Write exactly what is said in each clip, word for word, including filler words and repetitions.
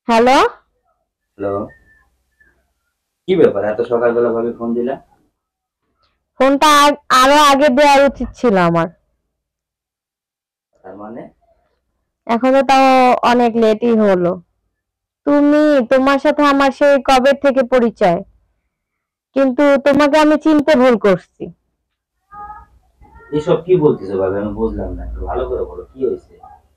Hello. Hello. কি ব্যাপার এত সকালবেলা ভাবে ফোন দিলা? ফোনটা আ- আরো আগে দেওয়ার উচিত ছিল আমার। তার মানে? এখনো তাও অনেক লেটই হলো। তুমি, তোমার সাথে আমার সেই কবে থেকে পরিচয়, কিন্তু তোমাকে আমি চিনতে ভুল করছি। এসব কি বলতেছো ভাবে, আমি বুঝলাম না, একটু ভালো করে বলো কি হয়েছে।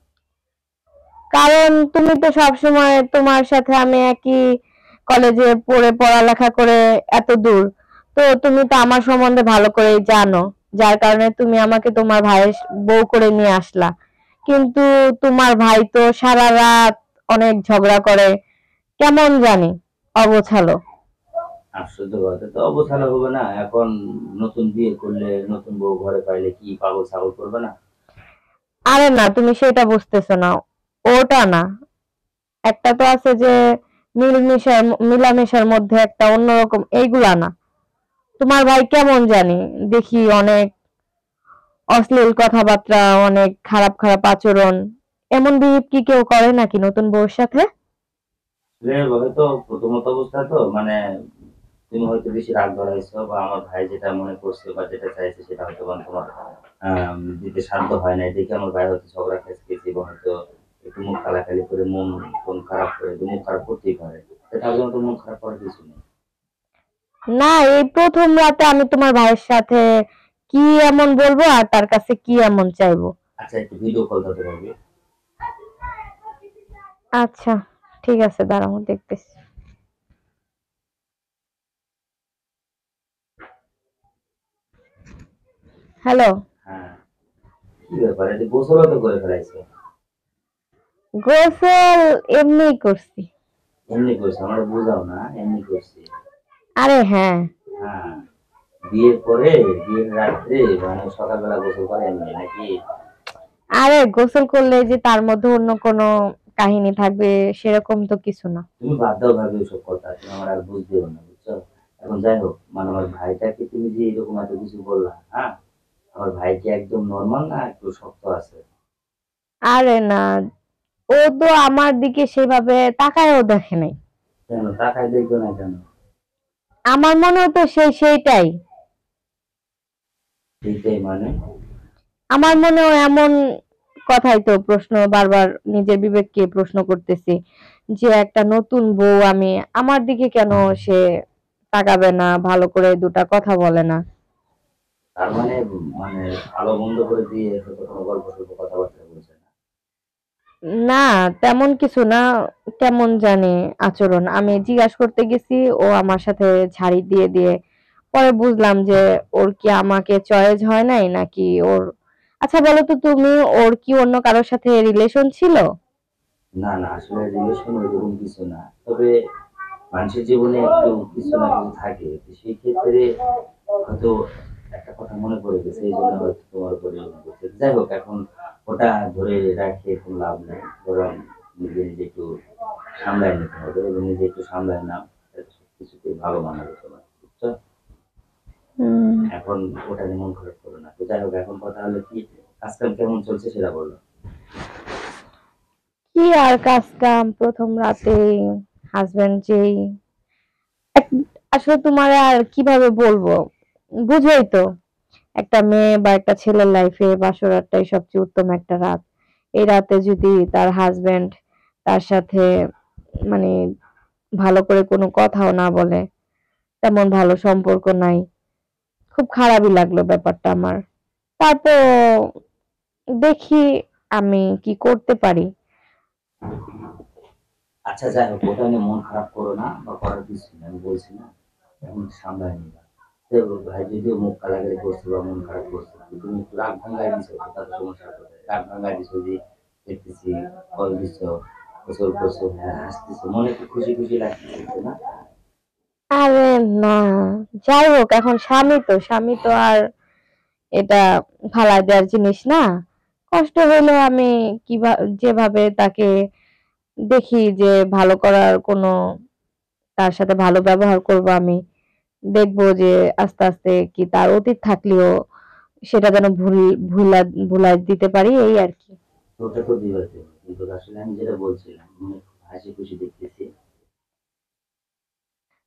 কারণ তুমি তো সবসময়, তোমার সাথে আমি একই কলেজে পড়ে পড়ালেখা করে এত দূর, তো তুমি তো আমার সম্বন্ধে ভালো করেই জানো, যার কারণে তুমি আমাকে তোমার ভাইয়ের বউ করে নিয়ে আসলা। কিন্তু তোমার ভাই তো সারা রাত অনেক ঝগড়া করে, কেমন জানি অগোছালো। আশ্চর্য কথা, তো অবস্থাটা হবে না এখন? নতুন বিয়ে করলে নতুন বউ ঘরে পাইলে কি পাগল ছাগল করবে না? আরে না, তুমি সেটা বুঝতেছো না। ওটা না, একটা তো আছে যে মিলমিশার মিলামেশার মধ্যে একটা অন্যরকম, এইগুলা না। তোমার ভাই কেমন জানি দেখি অনেক অশ্লীল কথাবার্তা, অনেক খারাপ খারাপ আচরণ। এমন বিহেভ কি কেউ করে নাকি নতুন বউর সাথে? ভাবে তো প্রথমত অবস্থা তো মানে তুমি হয়তো বেশি রাগ ধরাইছো, বা আমার ভাই যেটা মনে করছে বা যেটা চাইছে সেটা হয়তো বা তোমার আম দিতে সাধ্য হয় নাই দেখে আমার ভাই হয়তো ঝগড়া খেয়েছে এবং হয়তো একটু মুখ কালাকালি করে মন টন খারাপ করে, তো মুখ খারাপ করতেই পারে। তো তার জন্য তো মন খারাপ করার কিছু নেই। না, এই প্রথম রাতে আমি তোমার ভাইয়ের সাথে কি এমন বলবো আর তার কাছে কি এমন চাইবো? আচ্ছা, একটু ভিডিও কল ধরতে পারবি? আচ্ছা, ঠিক আছে, দাঁড়াও দেখতেছি। হ্যালো। হ্যাঁ। কি ব্যাপার, এটা গোসলও তো করে ফেলাইছে। গোসল এমনিই করছি। এমনি করছে, আমার বুঝাও না, এমনি করছি। আরে হ্যাঁ। হ্যাঁ। বিয়ের পরে, বিয়ের রাত্রে মানে সকালবেলা গোসল করে এমনি নাকি? আরে গোসল করলে যে তার মধ্যে অন্য কোনো কাহিনী থাকবে, সেরকম তো কিছু না। তুমি বাদ দাও ভাবি ওসব কথা, তুমি আমার আর বুঝতেও না, বুঝছো? এখন যাই হোক, মানে আমার ভাইটাকে তুমি যে এরকম এত কিছু বললা, হ্যাঁ, আমার ভাই কি একদম নর্মাল না একটু শক্ত আছে? আরে না, ও তো আমার দিকে সেভাবে তাকায়ও দেখে নাই। কেন তাকায় দেখবে না কেন? আমার মনে হতো সেই সেইটাই। এইটাই মানে? আমার মনেও এমন কথাই তো, প্রশ্ন বারবার নিজের বিবেককে প্রশ্ন করতেছি যে একটা নতুন বউ আমি, আমার দিকে কেন সে তাকাবে না, ভালো করে দুটা কথা বলে না? তার মানে, মানে আলো বন্ধ করে দিয়ে হয়তো কোনো গল্প সল্প কথাবার্তা বলছে না? না, তেমন কিছু না। কেমন জানি আচরণ, আমি জিজ্ঞাসা করতে গেছি, ও আমার সাথে ঝাড়ি দিয়ে দিয়ে পরে বুঝলাম যে ওর কি আমাকে চয়েস হয় নাই নাকি ওর। আচ্ছা বলো তো তুমি, ওর কি অন্য কারোর সাথে রিলেশন ছিল? না না, আসলে রিলেশন ওইরকম কিছু না, তবে মানুষের জীবনে একটু কিছু না কিছু থাকে, তো সেই ক্ষেত্রে হয়তো একটা কথা মনে পড়ে গেছে, এই জন্য হয়তো তোমার উপরে এরকম করছে। যাই হোক, এখন ওটা ধরে রাখে কোনো লাভ নেই, বরং নিজে নিজে একটু সামলায় নিতে হবে এবং নিজে একটু সামলায় নাও, সবকিছুতে ভালো মানাবে তোমার, বুঝছো? হুম। এখন ওটা নিয়ে মন খারাপ করো না। তো যাই হোক, এখন কথা হলো কি, কাজকাম কেমন চলছে সেটা বলো। কি আর কাজ কাম, প্রথম রাতে হাজবেন্ড যেই এক- আসলে তোমার আর কিভাবে বলবো, বুঝোই তো, একটা মেয়ে বা একটা ছেলের লাইফে বাসর রাতটাই সবচেয়ে উত্তম একটা রাত। এই রাতে যদি তার হাজবেন্ড তার সাথে মানে ভালো করে কোনো কথাও না বলে, তেমন ভালো সম্পর্ক নাই, খুব খারাপই লাগলো ব্যাপারটা আমার। তারপর দেখি আমি কি করতে পারি। আচ্ছা যাই হোক, ওটা নিয়ে মন খারাপ করো না বা করার কিছু নেই, আমি বলছি না, এখন সামলায় নিবা। তো ভাই যদিও মুখ কালাকালি করছে বা মন খারাপ করছে, তো তুমি একটু রাগ ভাঙ্গাই দিছো, তো তাতে সমস্যা কোথায়? রাগ ভাঙ্গাই দিছো যে দেখতেছি, কল দিছো, গোসল করছো, হ্যাঁ হাসতেছো, মনে একটু খুশি খুশি লাগতেছে, তাই না? আরে না, যাই হোক, এখন স্বামী তো, স্বামী তো আর এটা ফালাই দেওয়ার জিনিস না। কষ্ট হইলেও আমি কিভাবে যেভাবে তাকে দেখি যে ভালো করার কোনো, তার সাথে ভালো ব্যবহার করব আমি, দেখবো যে আস্তে আস্তে কি তার অতীত থাকলেও সেটা যেন ভুল ভুলা ভুলাই দিতে পারি, এই আর কি। তো ওটা তো দিবাতে হবে। কিন্তু আসলে আমি যেটা বলছিলাম, মনে খুব হাসি খুশি দেখতেছি,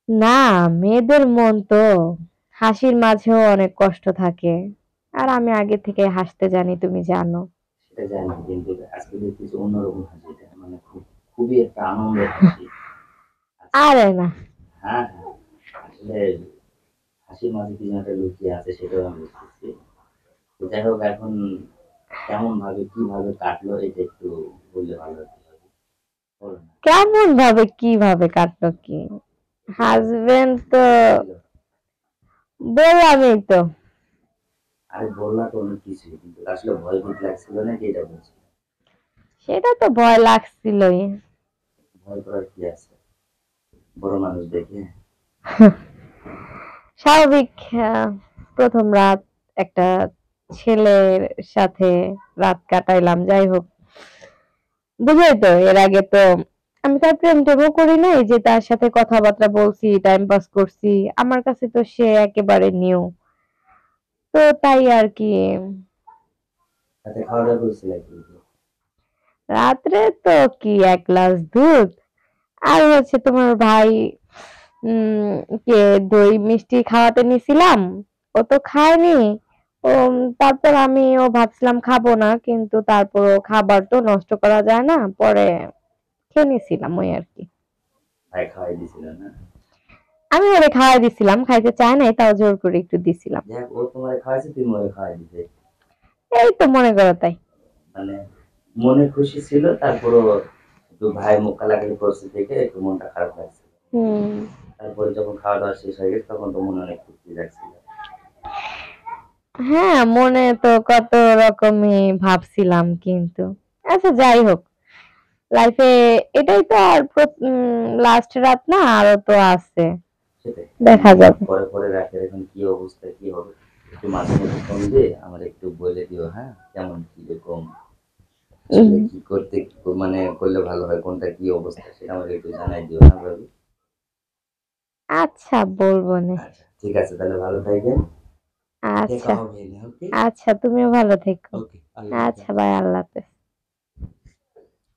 না, মেয়েদের মন তো হাসির মাঝেও অনেক কষ্ট থাকে। আর আমি আগে থেকে হাসতে জানি, তুমি জানো। সেটা জানি, কিন্তু আজকে দেখতেছি অন্যরকম হাসিটা, মানে খুব খুবই একটা আনন্দের হাসি। আচ্ছা। আরে না, হ্যাঁ, হ্যাঁ। আসলে হাসির মাঝে কি যেন একটা লুকিয়ে আছে সেটাও আমি বুঝতেছি। তো যাই হোক, এখন কেমন ভাবে কিভাবে কাটলো এটা একটু বললে ভালো হতো। বলো না। কেমন ভাবে কিভাবে কাটলো কি? একটু বলো। হাজবেন্ড তো ভয় ছিল? বললামই তো। আরে বললা তো অনেক কিছুই, কিন্তু আসলে ভয় ভীত লাগছিল নাকি এটা বলছি। সেটা তো ভয় লাগছিলই। ভয় করার কি আছে, বড় মানুষ দেখে। স্বাভাবিক। আহ, প্রথম রাত একটা ছেলের সাথে রাত কাটাইলাম, যাই হোক। বুঝাই তো, এর আগে তো আমি তার প্রেম টেমও করি নাই যে তার সাথে কথাবার্তা বলছি, টাইম পাস করছি। আমার কাছে তো সে একেবারে নিউ। তো তাই আর কি। তাতে খাওয়া দাওয়া করছিল কিন্তু। রাত্রে তো কি এক গ্লাস দুধ, আর হচ্ছে তোমার ভাই উম কে দই মিষ্টি খাওয়াতে নিছিলাম, ও তো খায়নি। ও উম, তারপর আমি ও ভাবছিলাম খাবো না, কিন্তু তারপর খাবার তো নষ্ট করা যায় না, পরে খেয়ে নিছিলাম ওই আর কি। ভাই খাওয়াই দিছিল না? আমি ওরে খাওয়াই দিছিলাম, খাইতে চায় নাই, তাও জোর করে একটু দিছিলাম। যাক, ও তোমার খাওয়াইছে, তুমি ওরে খাওয়াই দিতে। এই তো মনে করো তাই। মানে মনে খুশি ছিল, তারপরও একটু ভাই মুখ কালাকালি করছে থেকে একটু মনটা খারাপ লাগছে। হুম। তারপরে যখন খাওয়া দাওয়া শেষ হয়ে গেছে তখন তো মনে অনেক ফুর্তি লাগছিল। হ্যাঁ, মনে তো কত রকমই ভাবছিলাম, কিন্তু আচ্ছা যাই হোক, লাইফে এটাই তো আর লাস্ট রাত না, আরো তো আছে, সেটাই। দেখা যাবে। পরে পরে রাতের এখন কি অবস্থা কি হবে, একটু মাঝে মধ্যে ফোন দিয়ে আমার একটু বলে দিও, হ্যাঁ, কেমন কিরকম উম, আসলে কি করতে মানে করলে ভালো হয়, কোনটা কি অবস্থা সেটা আমাকে একটু জানাই দিও, হ্যাঁ ভাবি। আচ্ছা, বলবো নে। আচ্ছা ঠিক আছে, তাহলে ভালো থাকবেন। দেখা আচ্ছা। হবে, ওকে। আচ্ছা, তুমিও ভালো থেকো। ওকে, আল্লাহ হাফেজ। আচ্ছা, বাই, আল্লাহ হাফেজ।